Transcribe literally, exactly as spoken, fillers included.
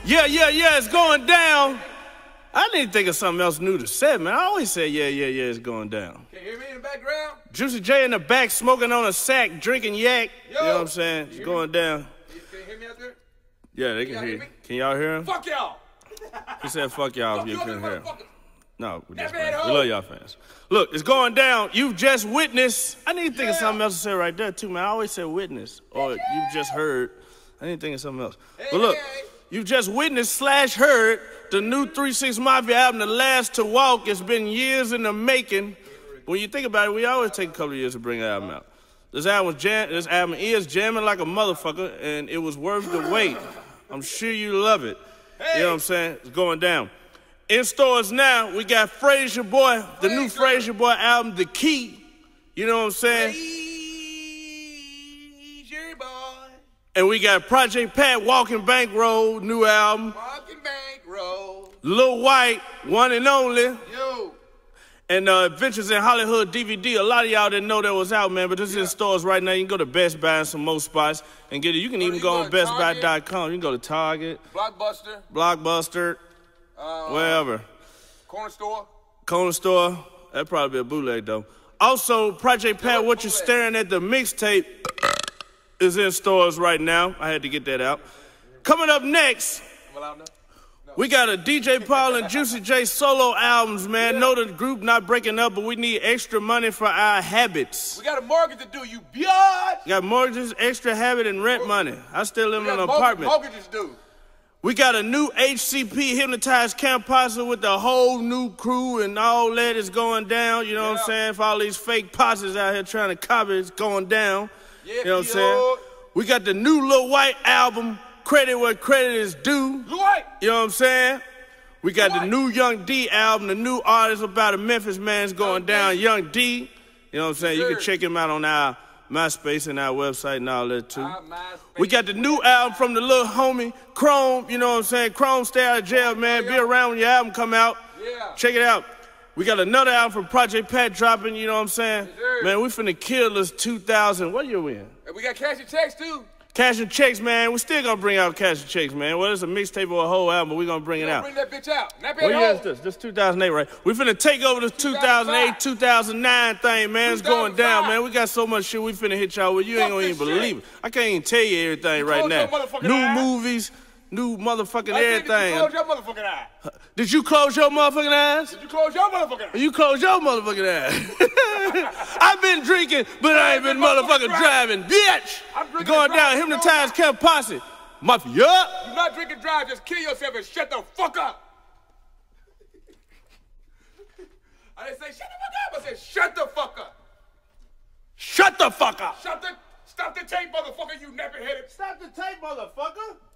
Yeah, yeah, yeah, it's going down. I didn't think of something else new to say, man. I always say, yeah, yeah, yeah, it's going down. Can you hear me in the background? Juicy J in the back smoking on a sack, drinking yak. Yo, you know what I'm saying? It's going me? down. Can you hear me out there? Yeah, they can, can hear you. Can y'all hear him? Fuck y'all. He said, fuck y'all if you couldn't hear him. No, we just we love y'all fans. Look, it's going down. You've just witnessed. I need to think yeah. of something else to say right there, too, man. I always say witness, or hey, you've just heard. I need to think of something else. Hey, but look, hey. You've just witnessed slash heard the new three six Mafia album, The Last to Walk. It's been years in the making. When you think about it, we always take a couple of years to bring an album out. This album, was jam this album is jamming like a motherfucker, and it was worth the wait. I'm sure you love it. Hey. You know what I'm saying? It's going down. In stores now, we got Frasier Boy, the Frasier. new Frasier Boy album, The Key. You know what I'm saying? Frasier Boy. And we got Project Pat, Walking Bank Road, new album. Walking Bank Road. Lil White, One and Only. Yo. And uh, Adventures in Hollywood D V D. A lot of y'all didn't know that was out, man, but this yeah. is in stores right now. You can go to Best Buy and some more spots and get it. You can even you go, go on best buy dot com. You can go to Target. Blockbuster. Blockbuster. Uh, Wherever. Corner store. Corner store. That'd probably be a bootleg, though. Also, Project Pat, What You Staring At, the mixtape is in stores right now. I had to get that out. Coming up next, we got a D J Paul and Juicy J solo albums, man. Yeah. Know the group not breaking up, but we need extra money for our habits. We got a mortgage to do, you biatch. Got mortgages, extra habit, and rent money. I still live in an apartment. Mortgages due. We got a new H C P Hypnotized Camposse with the whole new crew and all that is going down. You know yeah. what I'm saying? For all these fake posses out here trying to copy, it's going down. Yeah, you know what I'm saying? We got the new Lil White album, Credit Where Credit Is Due. Lil White. You know what I'm saying? We got Lil the new Young D album, the new artist about a Memphis man's going down, Young D. You know what I'm saying? Sure. You can check him out on our MySpace and our website and all that, too. We got the new album from the little homie, Chrome. You know what I'm saying? Chrome, stay out of jail, man. Be around when your album come out. Yeah. Check it out. We got another album from Project Pat dropping, you know what I'm saying? Sure. Man, we finna kill this two thousand. What year we in? And we got Cash and Checks, too. Cash and Checks, man. We still gonna bring out Cash and Checks, man. Well, it's a mixtape or a whole album, but we gonna bring we it out. Bring that bitch out. That what year is this? This two thousand eight, right? We finna take over this two thousand eight, two thousand nine thing, man. It's going down, man. We got so much shit we finna hit y'all with. You ain't gonna even believe it. I can't even tell you everything right now. New movies, new motherfucking everything. Did you close your motherfucking eye? Did you close your motherfucking eyes? Did you close your motherfucking eyes? You close your motherfucking eyes. I've been drinking, but I ain't been motherfucking driving, bitch. Going down, Hypnotized Camposse. Mafia. You not drink and drive, just kill yourself and shut the fuck up. I didn't say shut the fuck up, I said shut the fuck up. Shut the fuck up. Shut the, stop the tape, motherfucker, you nappy headed. Stop the tape, motherfucker.